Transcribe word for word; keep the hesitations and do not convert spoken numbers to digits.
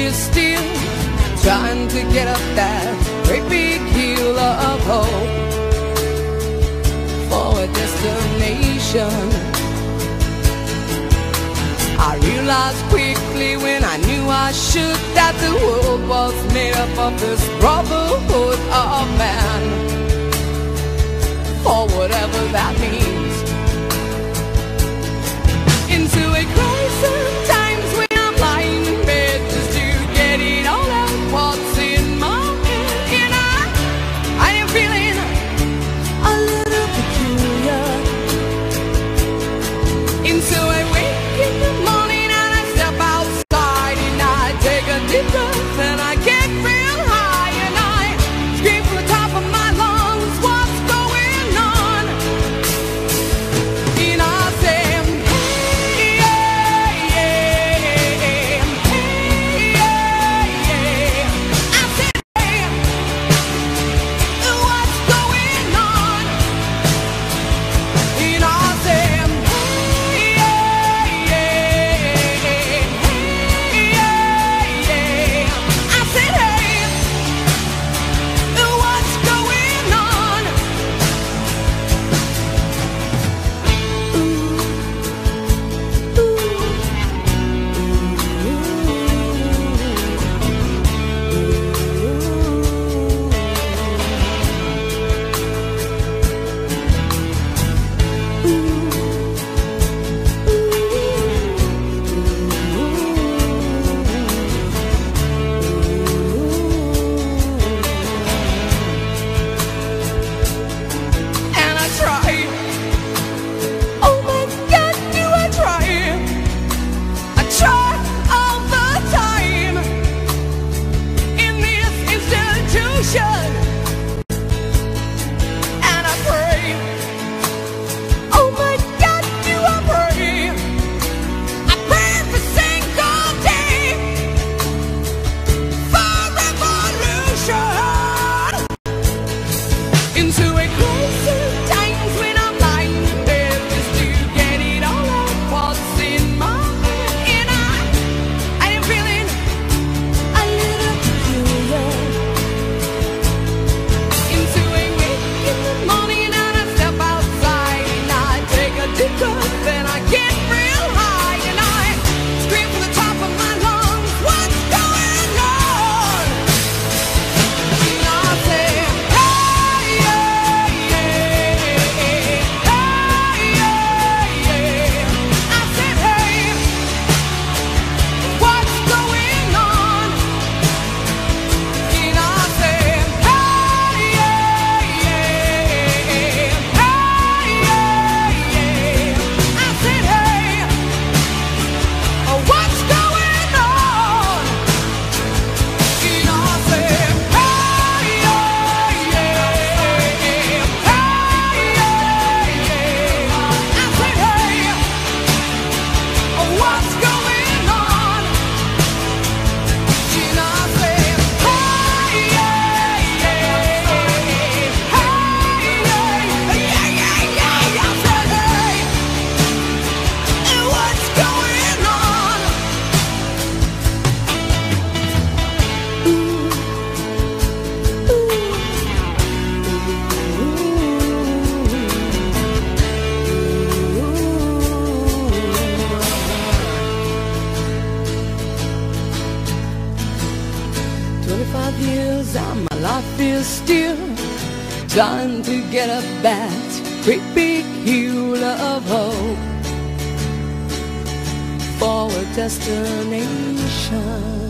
fear still, trying to get up that great big hill of hope for a destination. I realized quickly when I knew I should that the world was made up of this brotherhood of man, or whatever that means. Into a crisis, times when I'm lying in bed just to get it all out what's in my head. And I, I am feeling a little peculiar. Into a wake in the morning and I step outside and I take a deep breath and I get real high and I scream from the top of my lungs, what's going on? And I say, hey, yeah, yeah, hey, yeah, yeah. I say, hey, what's going on? And I say, hey, yeah, yeah, hey, yeah, yeah. I said, hey, what's going on? And I try. Oh my God, do I try? I try all the time in this institution, and I pray. Oh my God, do I pray? I pray every single day for revolution. Into a crisis, times when I'm lying in bed just to get it all out what's in my head. And I, I am feeling a little peculiar. Into a wake in the morning and I step outside and I take a deep breath and I get real high and I scream from the top of my lungs, what's going on? And I say, hey, yeah, yeah, hey, yeah, yeah. I said, hey, what's going on? And I said, hey, yeah, yeah, hey, yeah, yeah. I said, hey, what's going on? And I said, hey, yeah, yeah, hey, yeah, yeah. I said, hey, what's going on? And I said, hey, yeah, yeah, hey, yeah, yeah, yeah. I said, hey, what's going on? Twenty-five years and my life is still trying to get up that great big hill of hope for a destination.